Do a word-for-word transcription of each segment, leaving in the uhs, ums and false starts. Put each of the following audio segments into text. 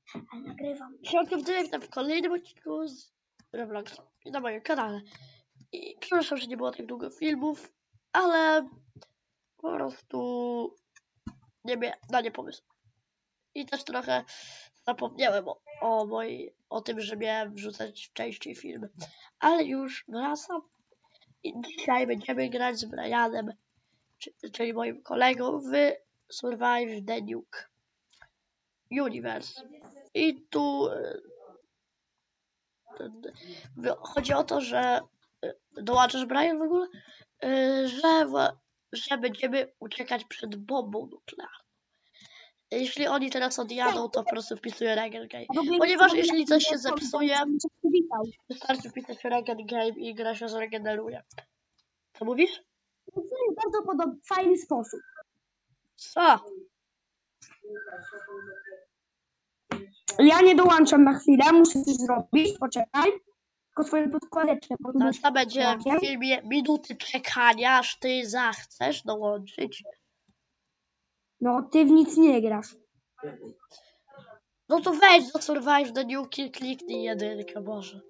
Ale nagrywam. Środkiem witam w kolejnym odcinku z Robloxa na moim kanale. I przepraszam, że nie było tak długo filmów, ale po prostu nie miałem na nie pomysłu. I też trochę zapomniałem o, o, mojej, o tym, że miałem wrzucać częściej filmy. Ale już wracam i dzisiaj będziemy grać z Brianem, czyli moim kolegą w Survive the Nuke Universe. I tu chodzi o to, że dołączasz, Brian, w ogóle, że, że będziemy uciekać przed bombą nuklearną. Jeśli oni teraz odjadą, to po prostu wpisuję Regen Game. Ponieważ jeśli coś się zepsuje, wystarczy wpisać Regen Game i gra się zregeneruje. Co mówisz? To jest bardzo podobny, fajny sposób. Co? Ja nie dołączam na chwilę, muszę coś zrobić, poczekaj. Tylko swoje podkładeczkę. To będzie w filmie minuty czekania, aż ty zachcesz dołączyć. No, ty w nic nie grasz. No to wejdź do Survive the Nuke, kliknij jedynkę, Boże.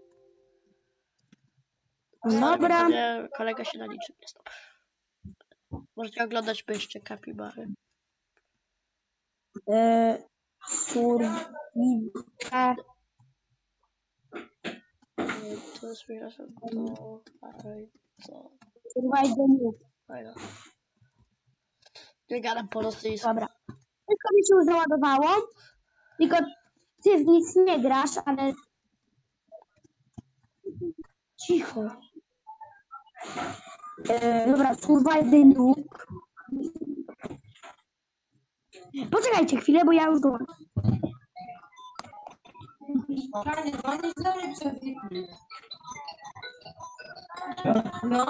Dobra. Sobie kolega się naliczy. Jest dobrze. Możecie oglądać pyszcze kapibary. Eee, Survive. To jest przepraszam, to... co? Survive the Nuke. Fajno. Nie gadam po rosyjsku. Dobra. Wszystko mi się już załadowało. Tylko ty w nic nie grasz, ale... Cicho. Eee, dobra, Survive the Nuke. Poczekajcie chwilę, bo ja już dołączę. No.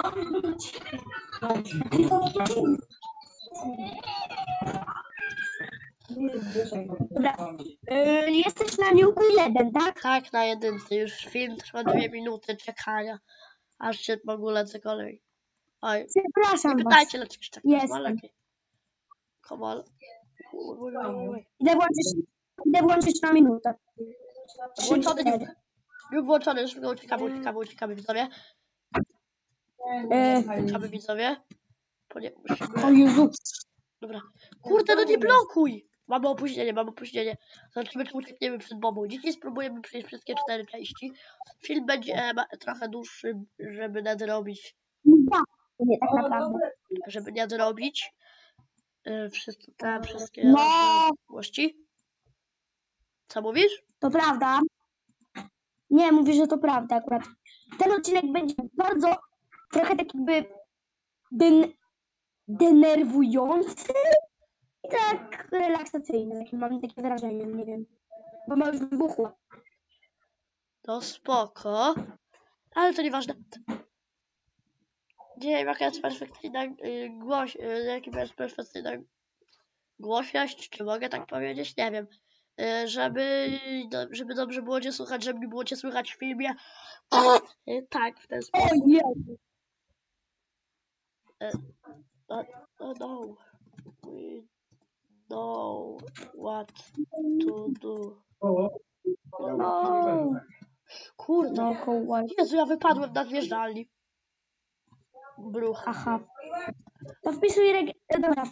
Dobra, yy, jesteś na Nuke jeden, tak? Tak, na jedynce. Już film trwa dwie minuty czekania. Aż się w ogóle cokolwiek. Oj, Przepraszam nie was. pytajcie, dlaczego tak Jestem. malaki. Komal. Idę włączyć, idę włączyć na minutę. Włączony Nuke. Nuke włączony, już uciekamy, uciekamy, uciekamy, widzowie. Yy, Uciekamy, widzowie. Ponie... musimy... o Jezu. Dobra. Kurde, no nie blokuj! Mamy opóźnienie, mamy opóźnienie. Zobaczymy, czy uciekniemy przed bombą. Dzisiaj spróbujemy przejść wszystkie cztery części. Film będzie e, trochę dłuższy, żeby nadrobić. Nie, tak naprawdę. Żeby nadrobić e, wszystkie te wszystkie No. możliwości. Co mówisz? To prawda. Nie, mówię, że to prawda akurat. Ten odcinek będzie bardzo, trochę tak jakby den, denerwujący i tak relaksacyjny. Takie, mam takie wrażenie, nie wiem. Bo ma już wybuchło. To spoko. Ale to nieważne. Nie wiem, jaka jest perfekcyjna yy, głoś... Yy, jaka jest perfekcyjna głośność, czy mogę tak powiedzieć? Nie wiem. Yy, żeby, do, żeby dobrze było cię słuchać, żeby nie było cię słychać w filmie. Yy, tak, w ten O sposób. Jezu. Yy, oh, oh no. We know what to do. No. Kurde. No, koło. Jezu, ja wypadłem na zjeżdżalni. Bruch. Aha. To wpisuj reg... Dobra.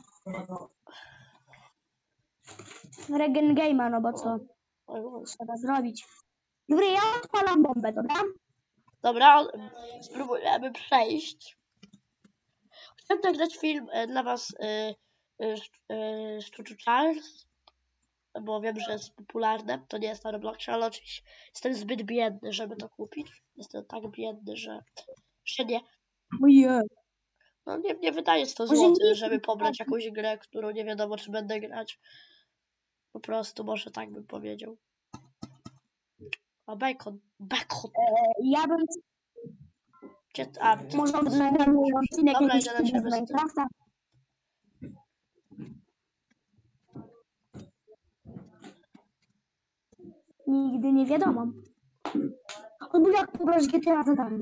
Regen Game'a, no bo co trzeba zrobić. Dobra, ja odpalam bombę, dobra? Dobra, spróbujemy przejść. Chciałem nagrać film e, dla was e, e, Szczuczu Charles, bo wiem, że jest popularne. To nie jest na Robloxie, ale oczywiście jestem zbyt biedny, żeby to kupić. Jestem tak biedny, że jeszcze nie. Ojej. No nie, nie wydaje sto Może złotych, nie- żeby pobrać jakąś grę, którą nie wiadomo, czy będę grać. Po prostu, może tak bym powiedział. A bacon, bacon. Ja bym Gdzie, a, ty, może nagrał odcinek Dobra, jakiś idę na ciebie z z tym. Minecrafta. Nigdy nie wiadomo. On był jak pograsz G T A za darmo.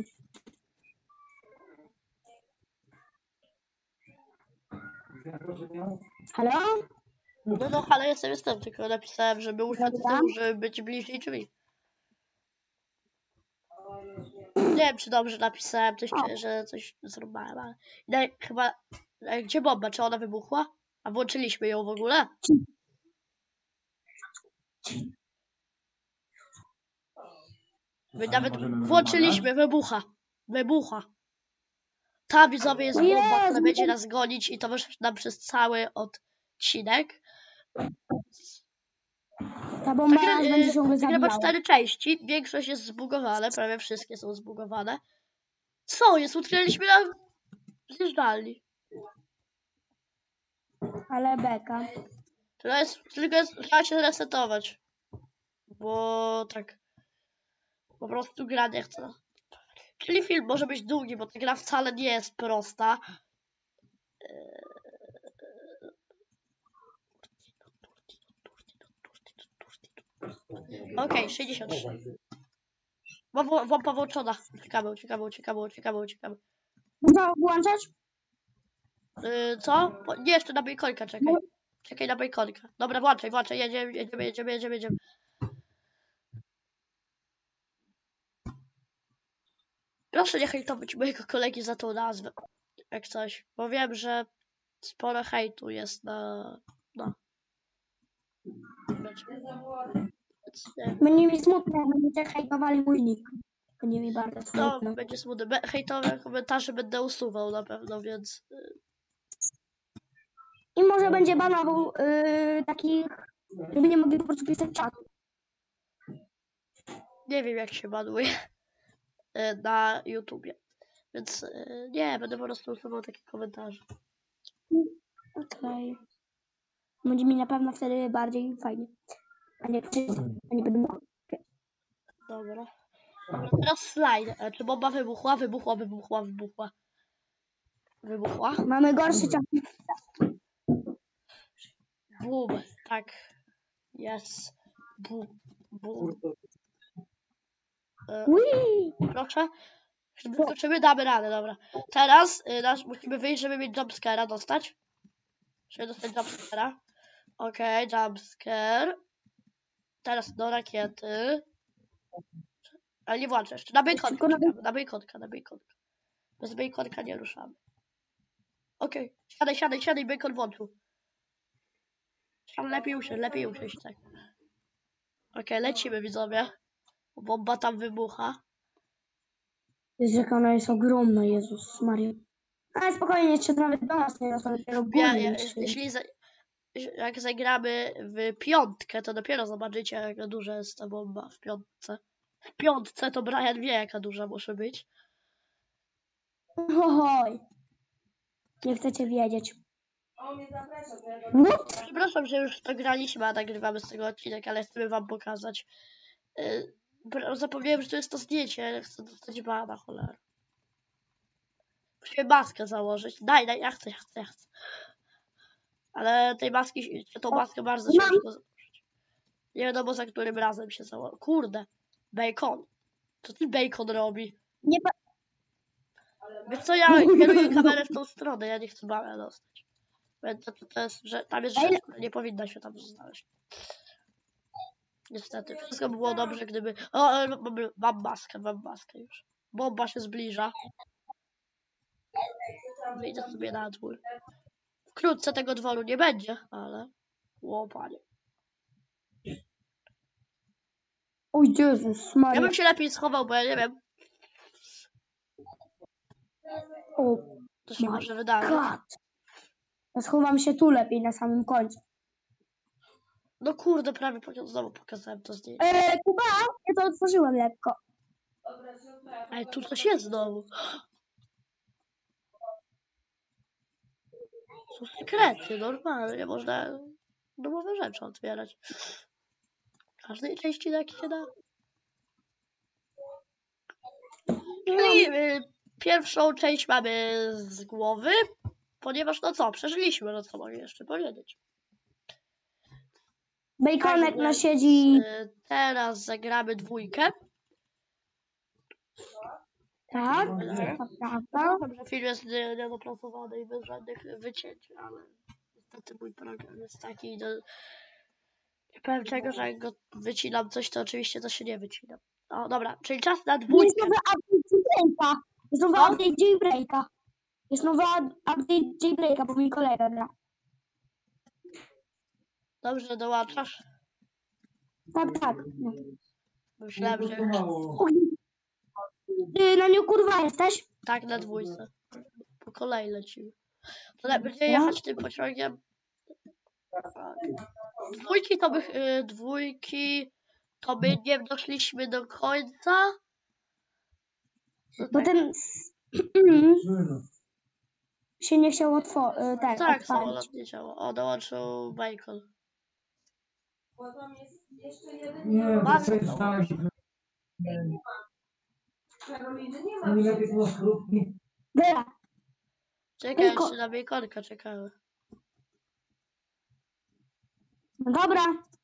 Halo? No no, ale jestem, jestem, tylko napisałem, żeby usiąść z Dobra. tyłu, żeby być bliżej drzwi. Nie wiem, czy dobrze napisałem, coś, O. że coś zrobiłem, ale... No, chyba... Ej, gdzie bomba? Czy ona wybuchła? A włączyliśmy ją w ogóle? My nawet możemy włączyliśmy, wybucha. Wybucha. Ta widzowie jest O bomba, która Jezu, będzie nas gonić i to wyszło nam przez cały odcinek. Ta bomba Ta gra, nas y, będzie ciągle ta gra ma zabijała. cztery części, większość jest zbugowane, prawie wszystkie są zbugowane. Co jest? Utknęliśmy na zjeżdżalni. Ale beka. To jest, tylko jest, trzeba się resetować. Bo tak, po prostu gra nie chce. Czyli film może być długi, bo ta gra wcale nie jest prosta. Okej, okay, sześćdziesiąt trzy. Łampa włączona. Uciekamy, uciekamy, uciekamy, uciekamy, uciekamy. Można włączać? Yy, co? Po, nie, jeszcze na bejkonka czekaj. Czekaj na bejkonka. Dobra, włączaj, włączaj, jedziemy, jedziemy, jedziemy, jedziemy, jedziemy. Proszę nie hejtować mojego kolegi za tą nazwę. Jak coś. Bo wiem, że sporo hejtu jest na... no. Więc nie. Będzie mi smutno, jak będziecie hejtowali mój nick. Będzie mi bardzo No, smutno. będzie smutne. Be hejtowe komentarze będę usuwał na pewno, więc... y, I może będzie banował yy, takich, żeby nie mogli po prostu pisać czatu. Nie wiem, jak się banuje y, na YouTubie. Więc y, nie, będę po prostu usuwał takie komentarze. Okej. Okay. Będzie mi na pewno wtedy bardziej fajnie. A nie czysto. A nie będę mógł. Dobra. Dobra, teraz slajd. E, Czy bomba wybuchła? Wybuchła, wybuchła, wybuchła. Wybuchła. Mamy gorszy czas. Bum. Tak. Jest. Bum. Bum. E, Ui! proszę. Jeśli wyskoczymy, damy radę, dobra. Teraz y, nasz, musimy wyjść, żeby mieć jumpscare'a dostać. Żeby dostać jumpscare'a. Okej, okay, jumpscare. Teraz do rakiety. Ale nie włączę jeszcze. Na bejkonkę czekamy. Na bejkonka, na bejkonka. Bez bejkonka nie ruszamy. Okej. Okay. Siadaj, siadaj, siadaj, bejkon włączył. Ale lepiej usiąść, lepiej usiąść, tak. Okej, okay, lecimy widzowie. Bomba tam wybucha. Jezu, jaka ona jest ogromna, Jezus Maria. Ale spokojnie, jeszcze nawet do nas nie dostał dopiero Ja, ja, górny. jeśli za, jak zagramy w piątkę, to dopiero zobaczycie, jaka duża jest ta bomba w piątce. W piątce to Brian wie, jaka duża muszę być. Oj. Nie chcecie wiedzieć. No. Przepraszam, że już to graliśmy, a nagrywamy z tego odcinek, ale chcemy wam pokazać. Yy, zapomniałem, że to jest to zdjęcie, ale chcę dostać bana, cholera. Musimy maskę założyć. Daj, daj, ja chcę, ja chcę, ja chcę. Ale tej maski, tą maskę bardzo ciężko założyć. Nie wiadomo, za którym razem się założy. Kurde, bacon. Co ty bacon robi? Nie pa... Wiesz co, ja kieruję kamerę w tą stronę, ja nie chcę bana dostać. To, to, to jest, że tam jest rzecz, która nie powinna się tam znaleźć. Niestety, wszystko by było dobrze, gdyby... O, mam, mam maskę, mam maskę już. Bomba się zbliża. Wyjdę sobie na dwór. Wkrótce tego dworu nie będzie, ale... O, panie. O Jezus Maria. Ja bym się lepiej schował, bo ja nie wiem. O, To się może wydarzyć. God. Ja schowam się tu lepiej na samym końcu. No kurde, prawie poka- znowu pokazałem to zdjęcie. Eee, Kuba, ja to otworzyłem lekko. Ej, tu coś jest znowu. Są sekrety, normalnie, można domowe rzeczy otwierać. W każdej części tak się da. Czyli y, pierwszą część mamy z głowy, ponieważ no co, przeżyliśmy, no co mogę jeszcze powiedzieć. Bejkonek Także, no siedzi... y, teraz zagramy dwójkę. Tak, Tak. to prawda. Dobrze, film jest nie- niedopracowany i bez żadnych wycięć, ale niestety mój program jest taki, no, nie powiem czego, że jak go wycinam coś, to oczywiście to się nie wycina. O, dobra, czyli czas na Jest dwójkę. nowy update Jailbreaka. Jest nowy Co? update Jailbreaka. Jest nowy up- update Jailbreaka, bo mój kolega gra. Dobrze, dołączasz? Tak, tak. No. Myślałem, że już Och, Ty na nią kurwa jesteś? tak na dwójce. Po kolei lecimy. To le- będzie No. jechać tym pociągiem. Tak. Dwójki to by, y, dwójki to my nie doszliśmy do końca. No Bo tak, ten się nie chciał otworzyć. Tak, tak, odpalić. samolot nie działa. O, dołączył Michael. Nie, to Bardzo coś dobrze. znaleźć. Nie lepiej było skrupki. Dobra. Czekaj, Tylko- jeszcze na Baconka czekamy. No dobra.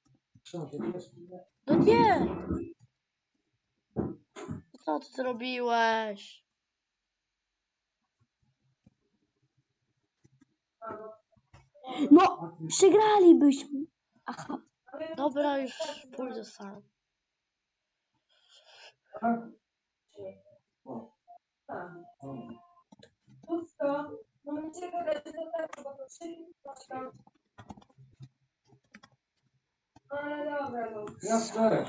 No nie! Co ty zrobiłeś? No, przegralibyśmy. Aha. Dobra, już pójdę sam. Ja też.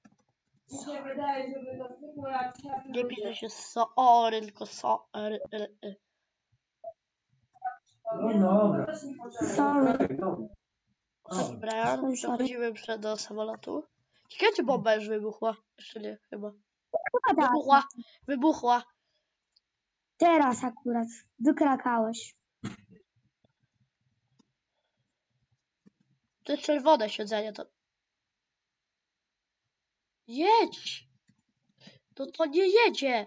Nie pisze się sorry, tylko sorry. No dobra. Sorry. Dobra, Sorry, sorry. przechodzimy przed do samolotu. Ciekawe, czy bomba już wybuchła? Jeszcze nie, chyba. Chyba tak. Wybuchła, wybuchła. Teraz akurat. Wykrakałeś. To jest czerwone siedzenie, to... Jedź! To to nie jedzie!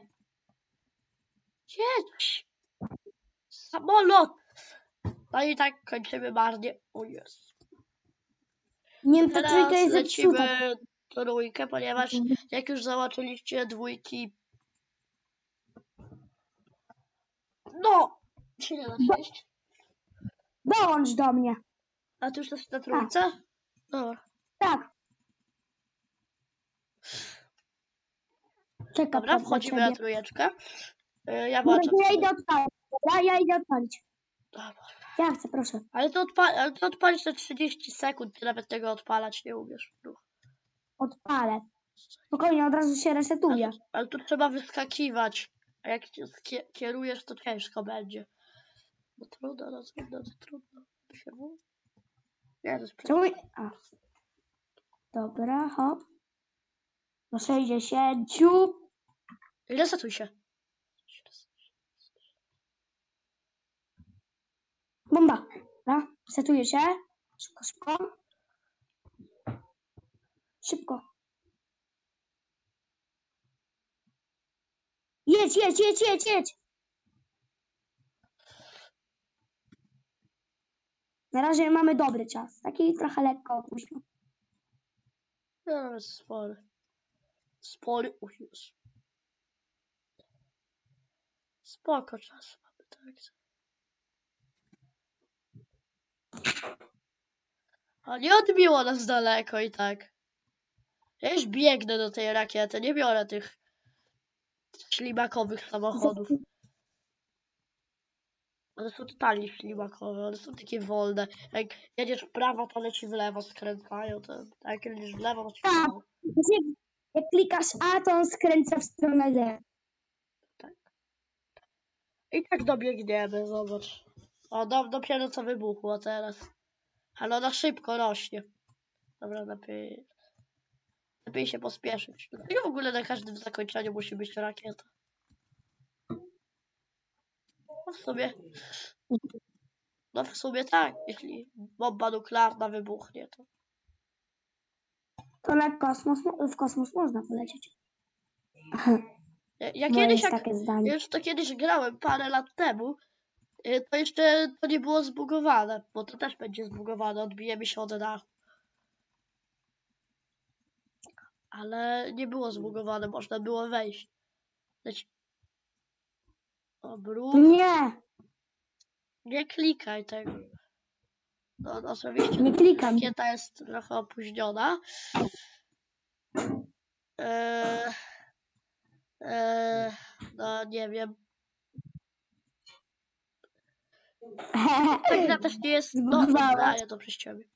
Jedź! Samolot! No i tak kończymy marnie. O Jezu. Nie wiem, ta trójka Teraz jest zepsuta. lecimy trójkę, ponieważ jak już załączyliście dwójki... No! Się nie da przejść. Dołącz do mnie. A ty już jesteś na trójce? Dobra. Tak. Czekam Dobra, tam na wchodzimy ciebie. na trójeczkę. Y, Ja Dobra, włączam to ja sobie. idę odpalić. Dobra, ja idę odpalić. Dobra. Ja chcę, proszę. Ale to, odpa ale to odpalisz na trzydzieści sekund, ty nawet tego odpalać nie umiesz. Odpalę. Spokojnie, od razu się Ale resetuje. tu, ale tu trzeba wyskakiwać. A jak cię skie- kierujesz, to ciężko będzie. No trudno, no trudno, no trudno. Się mówi. Nie, to jest Czemu... A. Dobra, hop. Do sześćdziesięciu. Resetuj się. Bomba. Dobra, setuje się. Szybko, szybko. Szybko. Jedź, jedź, jedź, jedź, jedź. Na razie mamy dobry czas. Taki trochę lekko opóźniony. No, nawet spory. Spory, o Jezu. Spoko czasu mamy, tak. A nie odbiło nas daleko i tak. Ja już biegnę do tej rakiety, nie biorę tych ślimakowych samochodów. One są totalnie ślimakowe, one są takie wolne. Jak jedziesz w prawo, to leci w lewo, skręcają. To, a jak jedziesz w lewo, to ci w Tak. prawo. Jak, jak klikasz A, to on skręca w stronę D. I tak dobiegniemy, zobacz. O, do, dopiero co wybuchło teraz. Ale ona szybko rośnie. Dobra, lepiej... Lepiej się pospieszyć. Dlaczego w ogóle na każdym zakończeniu musi być rakieta? No w sumie... No w sumie tak, jeśli bomba nuklearna wybuchnie, to... To na kosmos, w kosmos można polecieć. Ja, ja Moje kiedyś jest jak... takie zdanie. Ja już to kiedyś grałem parę lat temu, y, to jeszcze to nie było zbugowane, bo to też będzie zbugowane, odbijemy się od dachu. Ale nie było zbugowane, można było wejść. Leci... Obrót. Nie. Nie klikaj tego. No, no oczywiście. Nie klikam. Rakieta jest trochę opóźniona. Eee, eee, no nie wiem. Ta gra też nie jest... No, no Zbugowałaś. ja to przez ciebie.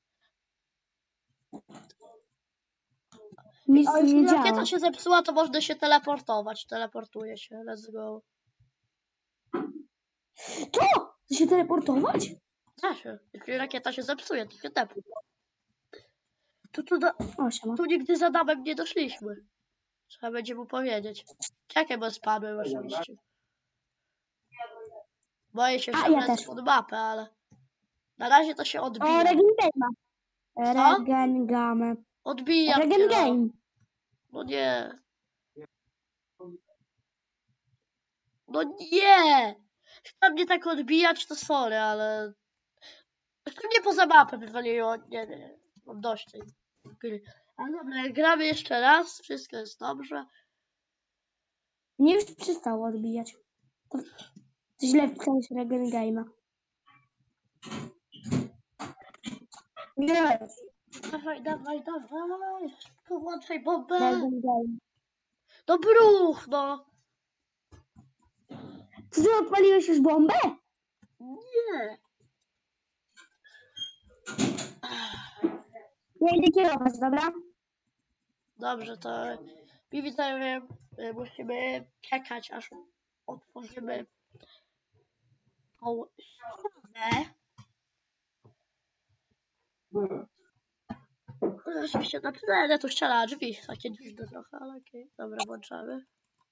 Nic A nie jeśli działa. rakieta się zepsuła, to można się teleportować. Teleportuje się. Let's go. To! Chce się teleportować? Da się. Jeśli rakieta się zepsuje, to się tepnie. Tu, tu, do, O, siema. tu nigdy za damem nie doszliśmy. Trzeba będzie mu powiedzieć. Czekaj, bo spadłem oczywiście. Boję się, A, że ja wlecę też. pod mapę, ale... Na razie to się O, odbija. Regen Game. Regen Game. Odbijam Regen się, no. Game. No nie. No nie! Chciałem mnie tak odbijać, to sorry, ale... To mnie poza mapę wywaliło. Nie, nie, nie. Mam dość tej gry. Ale dobra, gramy jeszcze raz. Wszystko jest dobrze. Mnie już przestało odbijać. To, to źle wpisałeś Regen Game'a. Nie. Dawaj, dawaj, dawaj. Połączaj bombę. Regen Game. No bruch, no. Czy ty odpaliłeś już bombę? Nie. Ja idę kierować, dobra? Dobrze, to mi widzowie y, musimy czekać, aż otworzymy tą ścianę. No, oczywiście na tyle, to ściana drzwi, takie dziwne trochę, ale okej. Okay. Dobra, włączamy.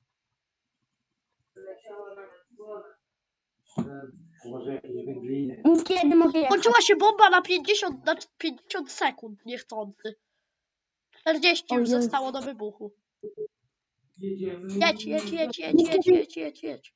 Może jakieś wędliny. Mów kiedy mogę jechać. Kończyła się bomba na pięćdziesiąt, na pięćdziesiąt sekund niechcący. czterdzieści O już Jezu. zostało do wybuchu. Jedziemy. Jedź, jedź, jedź, jedź, jedź, jedź, jedź, jedź.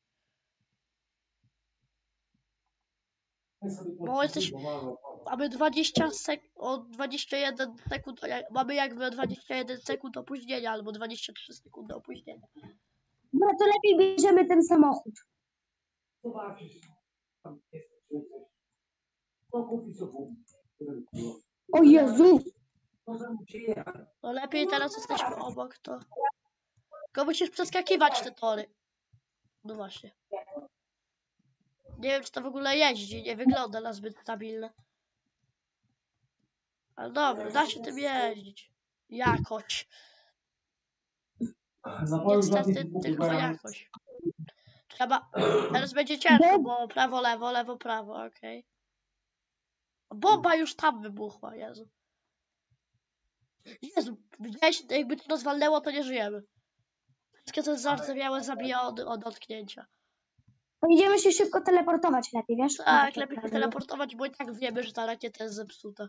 Bo jesteś... Mamy dwadzieścia sekund, o dwadzieścia jeden sekund, mamy jakby dwadzieścia jeden sekund opóźnienia, albo dwadzieścia trzy sekundy opóźnienia. No to lepiej bierzemy ten samochód. Zobaczysz. Tam jest coś. To kupi sobie. O Jezu! Możemy przyjechać. No lepiej teraz jesteśmy obok, to... Tylko musisz przeskakiwać te tory. No właśnie. Nie wiem, czy to w ogóle jeździ, nie wygląda na zbyt stabilne. Ale dobra, da się tym jeździć. Jakoś. Na polu Niestety żadnych tylko bugów jakoś. Trzeba... Teraz będzie ciężko, bo prawo, lewo, lewo, prawo, okej. Bomba już tam wybuchła, Jezu. Jezu, widziałeś, jakby to nas walnęło, to nie żyjemy. Wszystkie te zardzewiałe zabija od, od dotknięcia. Pojedziemy się szybko teleportować lepiej, wiesz? Tak, lepiej się teleportować, bo i tak wiemy, że ta rakieta jest zepsuta.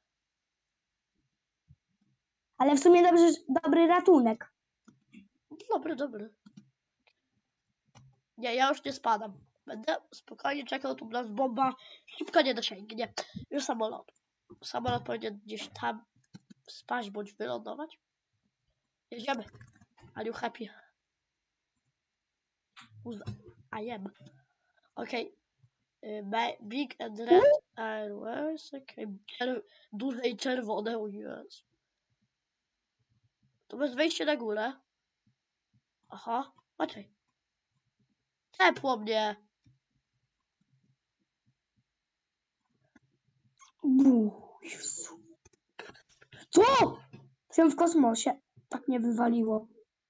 Ale w sumie dobrze, dobry ratunek. Dobry, dobry. Nie, ja już nie spadam. Będę spokojnie czekał, tu nas bomba szybko nie dosięgnie. Już samolot. Samolot powinien gdzieś tam spaść bądź wylądować. Jedziemy. Are you happy? I am. Okay. Big and red airways. Okay. Czer duże i czerwone. U S. To bez wejścia na górę. Aha. Patrzaj. Tepło mnie. Jezu. Co? Byłem w kosmosie. Tak mnie wywaliło.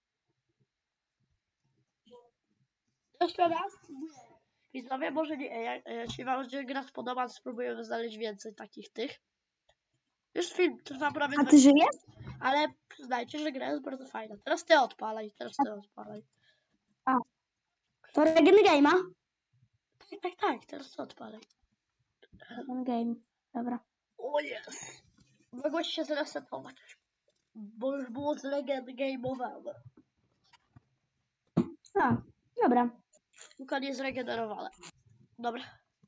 Jeszcze raz? Widzowie, może nie, jak, jeśli wam się gra spodoba, spróbujemy znaleźć więcej takich tych. Już film trwa prawie A dwa- ty żyjesz? ale przyznajcie, że gra jest bardzo fajna. Teraz ty odpalaj, teraz ty odpalaj. To Regen Game'a? Tak, tak, tak, teraz ty odpalaj. Regen Game. Dobra. O jest. Mogłeś się zresetować, bo już było z legend game'owane. A, dobra. Tylko nie zregenerowane. Dobra.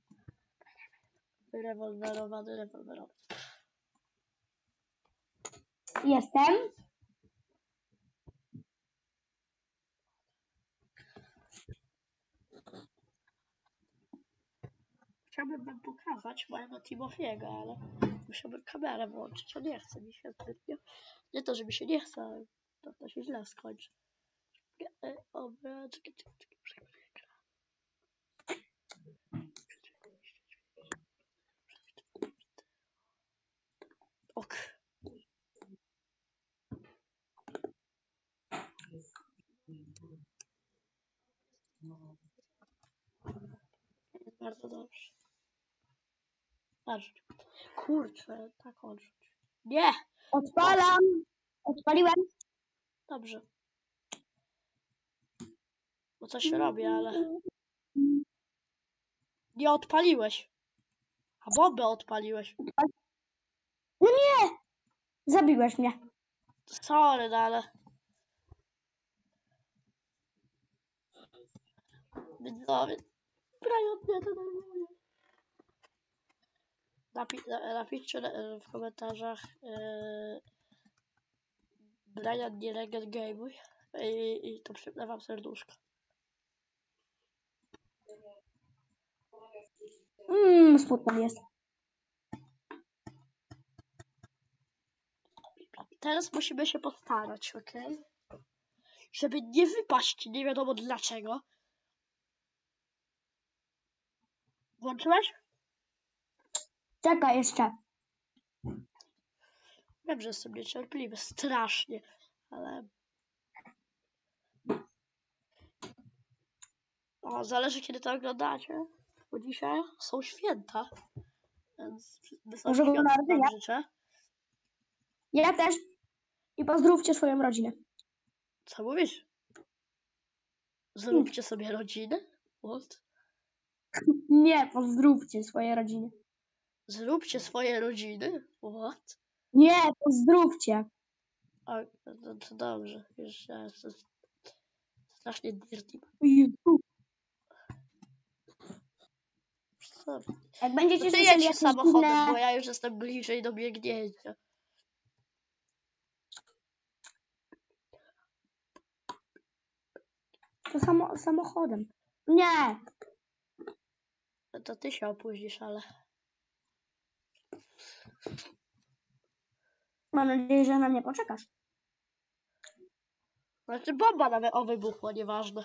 Rewolwerowany, rewolwerowany. Jestem. chciałbym wam pokazać mojego Timothy'ego, ale musiałbym kamerę włączyć, a nie chce mi się zbytnio. Nie to, że mi się nie chce, ale to, to się źle skończy. E, Dobra, czekaj, czekaj, czekaj. Ok. Jest bardzo dobrze. Patrz. Kurczę, tak odrzuć. Nie! Odpalam. Odpaliłem. Dobrze. Bo coś się robi, ale... Nie odpaliłeś. A bombę odpaliłeś. No nie! Zabiłeś mnie. Sorry, no ale... Widzowie, Brian mnie denerwuje. Napi na- napiszcie na- w komentarzach yy, Brian nie Legend Game'uj i, i to przypnę wam serduszko. Mmm, smutno jest. Teraz musimy się postarać, ok? Żeby nie wypaść nie wiadomo dlaczego. Włączyłeś? Czekaj jeszcze. Wiem, że jestem niecierpliwy, strasznie, ale... O, zależy kiedy to oglądacie, bo dzisiaj są święta, więc wesołych Może świąt narodzenia? wam życzę. Ja też. I pozdrówcie swoją rodzinę. Co mówisz? Zróbcie sobie rodzinę? What? Nie, pozdrówcie swoje rodziny. Zróbcie swoje rodziny? What? Nie, pozdrówcie. O, no to dobrze, już ja jestem strasznie dirty. Jezu. Sorry. Jak To będziecie ty słyszeli jedź jakieś samochodem, dziwne... bo ja już jestem bliżej do biegnięcia. To samo, samochodem. Nie. No to ty się opóźnisz, ale... Mam nadzieję, że na mnie poczekasz. Znaczy bomba nawet o wybuchła, nieważne.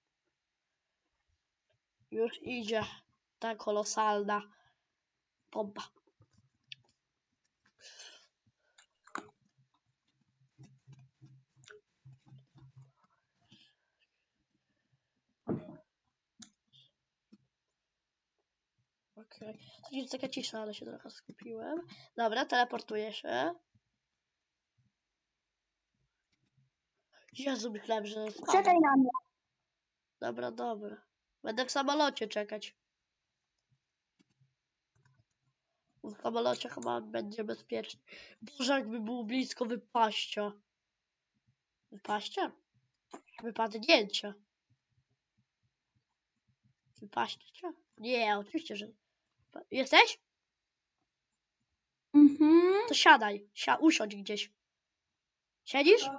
Już idzie ta kolosalna bomba. Okej. Okay. To jest taka cisza, ale się trochę skupiłem. Dobra, teleportuję się. Jezu, myślałem, że spadam. Czekaj na mnie. Dobra, dobra. Będę w samolocie czekać. W samolocie chyba będzie bezpiecznie. Boże, jakby było blisko wypaścia. Wypaścia? Wypadnięcia. Wypaścia? Nie, oczywiście, że... Jesteś? Mhm. To siadaj. Si usiądź gdzieś. Siedzisz?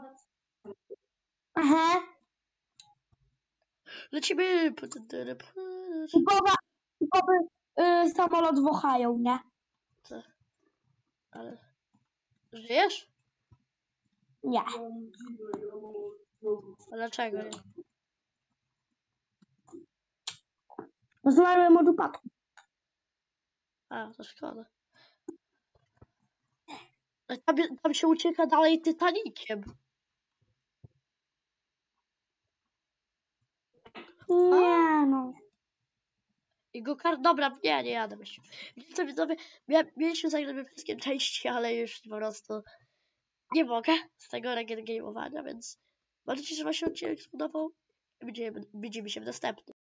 Aha. Lecimy. Typowa, typowy y, samolot wąchają, nie? Co? Ale... Żyjesz? Nie. A dlaczego nie? Zmarłem od upadku. A, to szkoda. A Tam, tam się ucieka dalej Titanikiem. Nie no. I go kar... Dobra, nie, nie jadę myślę. Więc to widzowie, mia mieliśmy zagrać wszystkie części, ale już po prostu nie mogę z tego Legend Game'owania, więc mam nadzieję, że wam się odcinek spodobał. Widzimy, widzimy się w następnym.